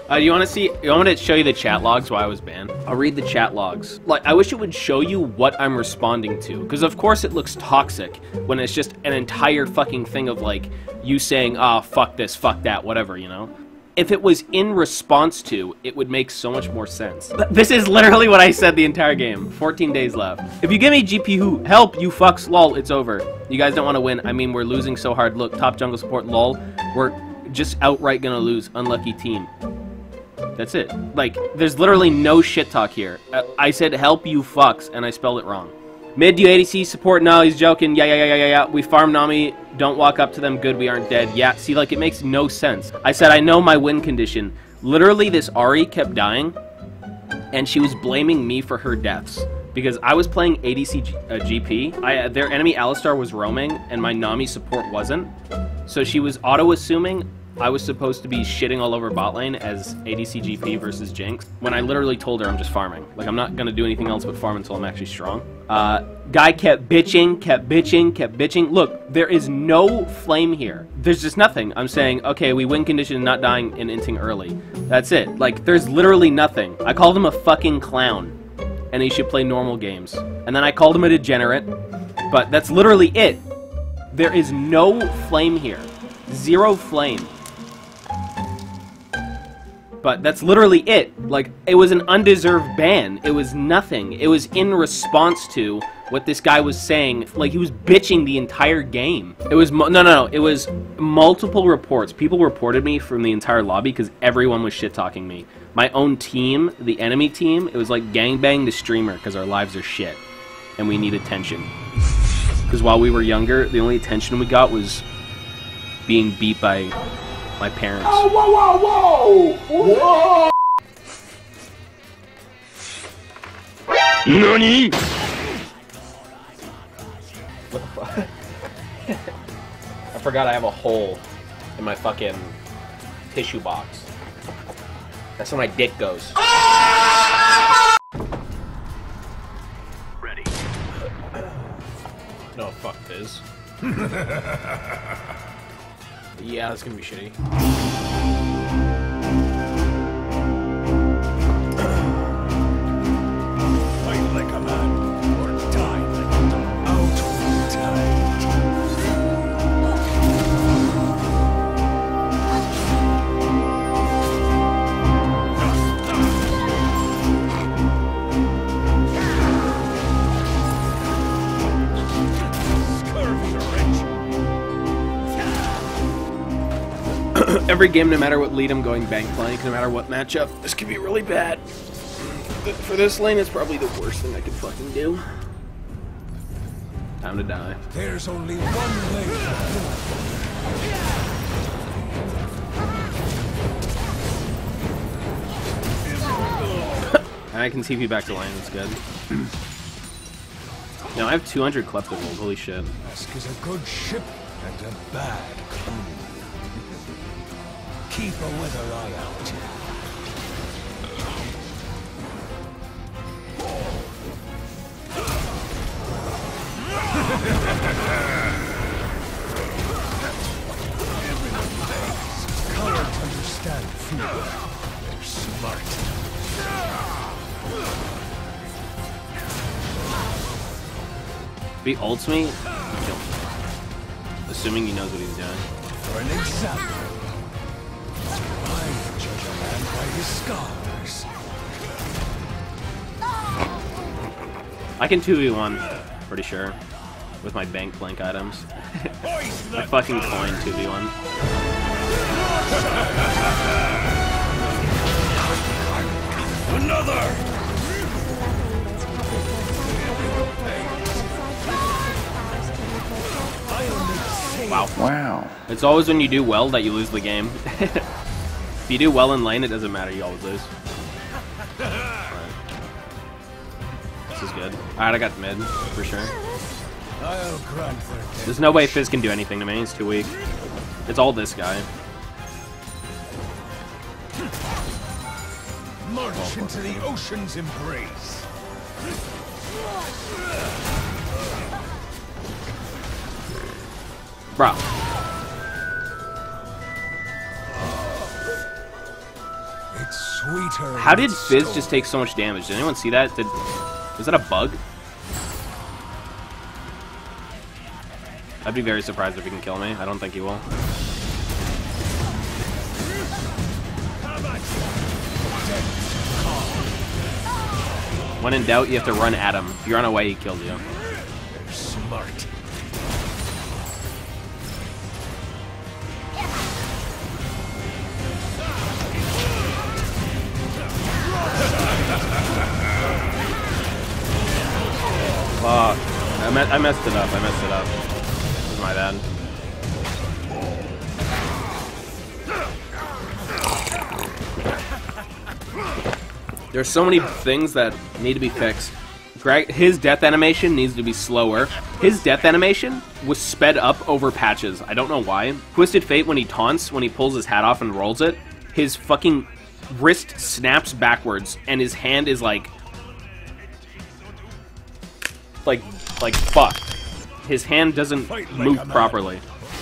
You want to see? You want me to show you the chat logs why I was banned? I'll read the chat logs. Like, I wish it would show you what I'm responding to, because of course it looks toxic when it's just an entire fucking thing of like you saying, "Ah, fuck this, fuck that, whatever," you know. If it was in response to, it would make so much more sense. This is literally what I said the entire game. 14 days left. If you give me GP who, help, you fucks, lol, it's over. You guys don't want to win. I mean, we're losing so hard. Look, top jungle support, lol. We're just outright gonna lose. Unlucky team. That's it. Like, there's literally no shit talk here. I said help you fucks, and I spelled it wrong. Mid, do you ADC support? No, he's joking. Yeah. We farm Nami. Don't walk up to them. Good, we aren't dead. Yeah, see, like, it makes no sense. I said I know my win condition. Literally, this Ahri kept dying, and she was blaming me for her deaths. Because I was playing ADC GP. Their enemy Alistar was roaming, and my Nami support wasn't. So she was auto-assuming I was supposed to be shitting all over bot lane as ADC GP versus Jinx, when I literally told her I'm just farming. Like, I'm not gonna do anything else but farm until I'm actually strong. Guy kept bitching. Look, there is no flame here. There's just nothing. I'm saying, okay, we win condition and not dying and inting early. That's it. Like, there's literally nothing. I called him a fucking clown, and he should play normal games. And then I called him a degenerate, but that's literally it. There is no flame here. Zero flame. But that's literally it. Like, it was an undeserved ban. It was nothing. It was in response to what this guy was saying. Like, he was bitching the entire game. It was, no. It was multiple reports. People reported me from the entire lobby because everyone was shit-talking me. My own team, the enemy team, it was like gangbang the streamer because our lives are shit. And we need attention. Because while we were younger, the only attention we got was being beat by my parents. Oh, whoa! NANI?! What the fuck? I forgot I have a hole in my fucking tissue box. That's where my dick goes. Ready. No, fuck this. Yeah, that's gonna be shitty. Fight like a man, or die like a dog. Out with time. Every game, no matter what lead I'm going bank flank, no matter what matchup, this could be really bad. For this lane, it's probably the worst thing I could fucking do. Time to die. There's only one way. I can TP back to lane, that's good. Now I have 200 Klepto gold, holy shit. Ask is a good ship and a bad crew. Keep a weather eye out. Can't understand food. They're smart. If he ults me, kill him. Assuming he knows what he's doing. For an example. I judge a man by his scars. I can 2v1, pretty sure, with my bank flank items. I fucking coin 2v1. Another! Wow. It's always when you do well that you lose the game. If you do well in lane, it doesn't matter, you always lose. Right. This is good. Alright, I got mid, for sure. There's no way Fizz can do anything to me, he's too weak. It's all this guy. March into the ocean's embrace. Bro. Sweeter. How did Fizz just take so much damage? Did anyone see that? Was that a bug? I'd be very surprised if he can kill me. I don't think he will. When in doubt, you have to run at him. If you run away, he kills you. They're smart. Fuck. I messed it up. I messed it up. This is my bad. There's so many things that need to be fixed. Greg, his death animation needs to be slower. His death animation was sped up over patches. I don't know why. Twisted Fate, when he taunts, when he pulls his hat off and rolls it, his fucking wrist snaps backwards, and his hand is like fuck. His hand doesn't move properly.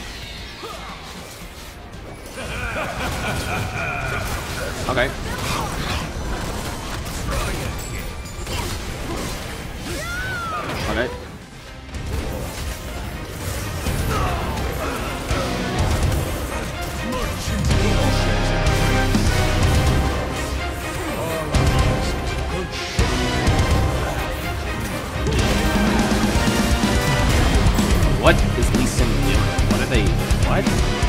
Okay. Okay. What is Lee Sin doing? What are they? What?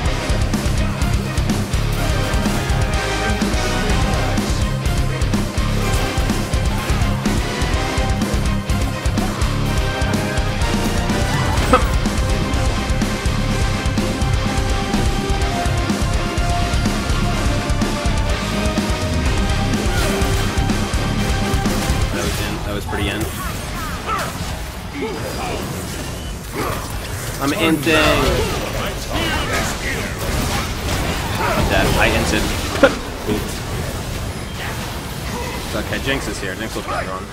That was pretty end. I'm ending. I'm dead. I ended. Oops. Okay, Jinx is here. Jinx will try on.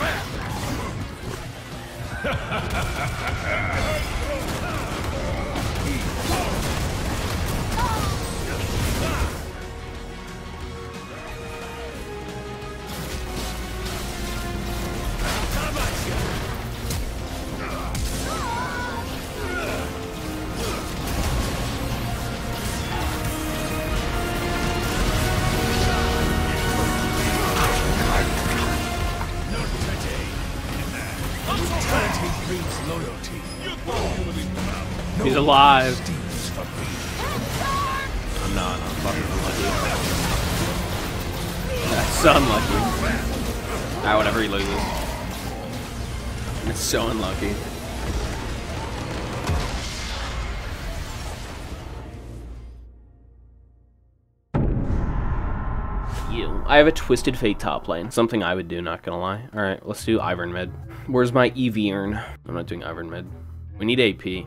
He's alive. I'm not. I'm fucking unlucky. That's so unlucky. Ah, whatever, he loses. It's so unlucky. I have a Twisted Fate top lane. Something I would do, not gonna lie. Alright, let's do Ivern mid. Where's my EV urn? I'm not doing Ivern mid. We need AP.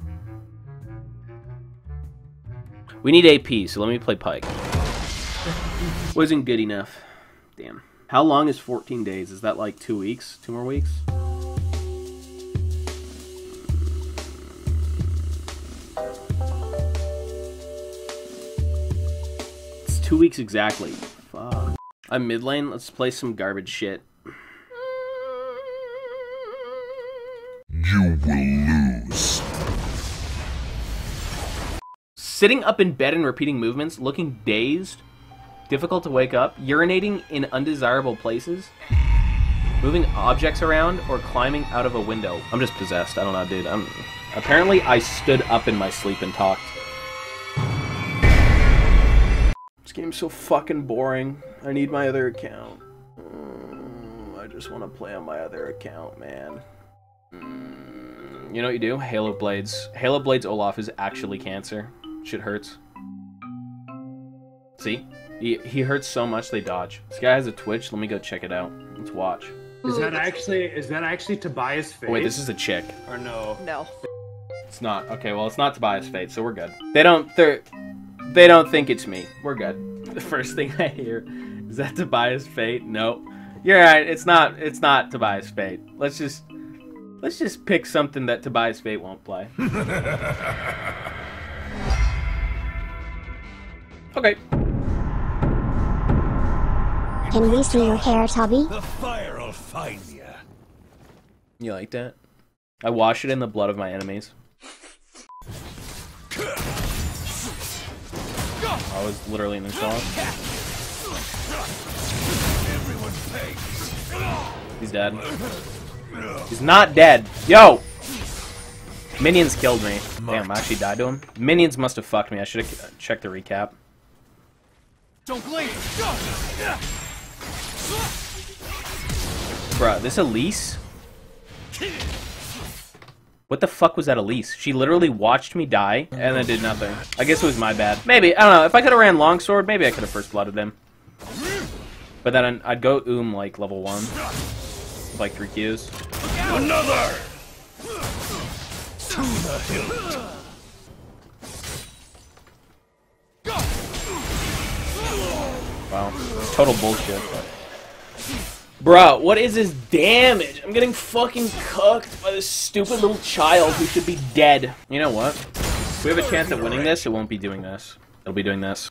We need AP, so let me play Pyke. Wasn't good enough. Damn. How long is 14 days? Is that like 2 weeks? 2 more weeks? It's 2 weeks exactly. Fuck. I'm mid lane. Let's play some garbage shit. You will lose. Sitting up in bed and repeating movements, looking dazed, difficult to wake up, urinating in undesirable places, moving objects around, or climbing out of a window. I'm just possessed. I don't know, dude. Apparently, I stood up in my sleep and talked. This game's so fucking boring. I need my other account. I just want to play on my other account, man. You know what you do? Halo Blades. Halo Blades Olaf is actually cancer. Shit hurts. See? He hurts so much they dodge. This guy has a Twitch. Let me go check it out. Let's watch. Is that actually Tobias Fate? Oh, wait, this is a chick. Or no? No. It's not. Okay, well, it's not Tobias Fate, so we're good. They don't think it's me. We're good. The first thing I hear is that Tobias Fate. Nope. You're right. It's not Tobias Fate. Let's just pick something that Tobias Fate won't play. Okay. Can we see your hair, Tubby? The fire'll find ya. You like that? I wash it in the blood of my enemies. I was literally in the shot. He's dead. He's not dead. Yo! Minions killed me. Damn, I actually died to him. Minions must have fucked me. I should have checked the recap. Don't blink. Bruh, this Elise? What the fuck was that Elise? She literally watched me die and then did nothing. I guess it was my bad. Maybe, I don't know. If I could have ran Longsword, maybe I could have first blooded him. But then I'd go like level 1. With like 3 Qs. Another! To the hilt. Wow. Total bullshit. Bro, what is this damage? I'm getting fucking cooked by this stupid little child who should be dead. You know what? If we have a chance at winning this, it won't be doing this. It'll be doing this.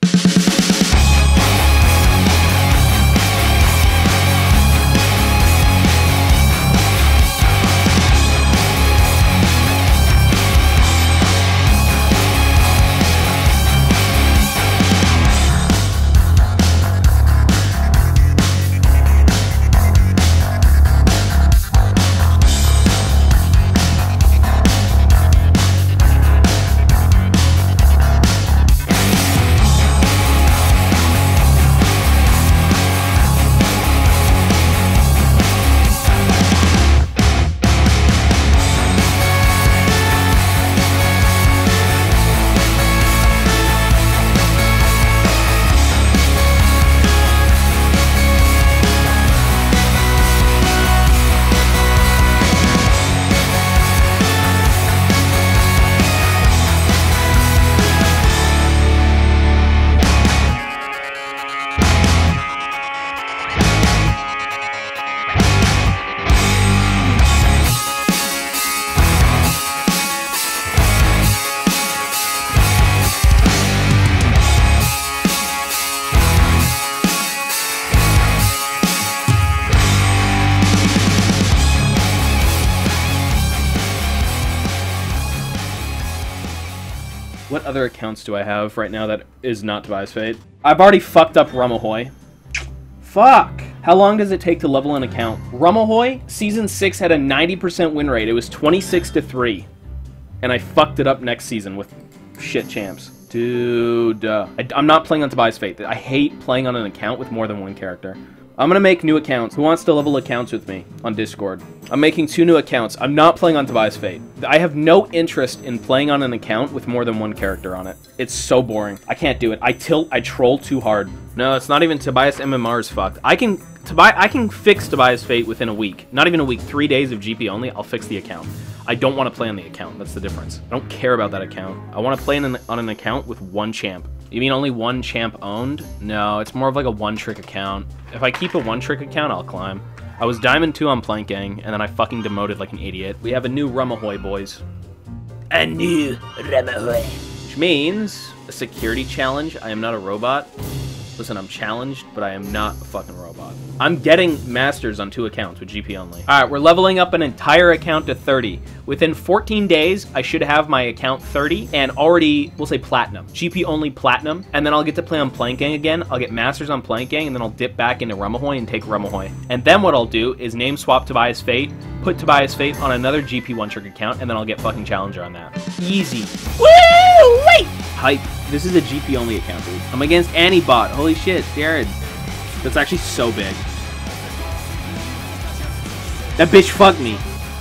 What other accounts do I have right now that is not Tobias Fate? I've already fucked up Rumahoy. Fuck! How long does it take to level an account? Rumahoy, Season 6 had a 90% win rate. It was 26-3. And I fucked it up next season with shit champs. Dude, I'm not playing on Tobias Fate. I hate playing on an account with more than one character. I'm gonna make new accounts. Who wants to level accounts with me on Discord? I'm making 2 new accounts. I'm not playing on Tobias Fate. I have no interest in playing on an account with more than one character on it. It's so boring. I can't do it. I troll too hard. No, it's not even Tobias MMR is fucked. I can fix Tobias Fate within a week. Not even a week. 3 days of GP only, I'll fix the account. I don't want to play on the account. That's the difference. I don't care about that account. I want to play on an account with one champ. You mean only one champ owned? No, it's more of like a one-trick account. If I keep a one-trick account, I'll climb. I was Diamond 2 on Plank Gang, and then I fucking demoted like an idiot. We have a new Rumahoy, boys. A new Rumahoy. Which means a security challenge. I am not a robot. Listen, I'm challenged, but I am not a fucking robot. I'm getting masters on 2 accounts with GP only. Alright, we're leveling up an entire account to 30. Within 14 days, I should have my account 30 and already, we'll say platinum. GP only platinum, and then I'll get to play on Plank Gang again. I'll get masters on Plank Gang, and then I'll dip back into Rumahoy and take Rumahoy. And then what I'll do is name swap Tobias Fate, put Tobias Fate on another GP one-trick account, and then I'll get fucking challenger on that. Easy. Woo! Wait! Hype. This is a GP only account, dude. I'm against Antibot. Holy shit, Jared. That's actually so big. That bitch fucked me.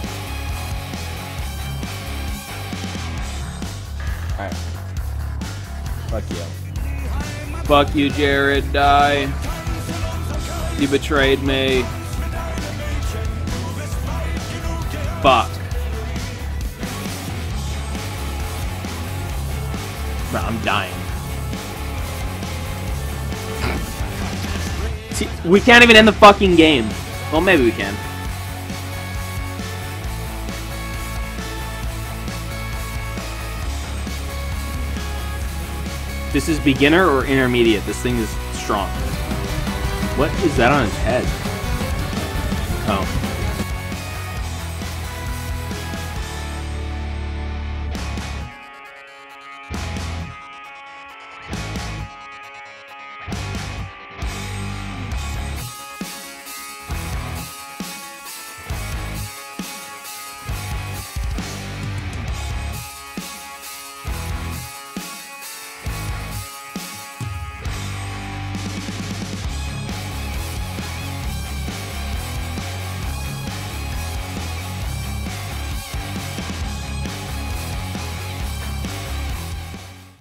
Alright. Fuck you. Fuck you, Jared. Die. You betrayed me. Fuck. Bro, I'm dying. See, we can't even end the fucking game. Well, maybe we can. This is beginner or intermediate? This thing is strong. What is that on his head? Oh.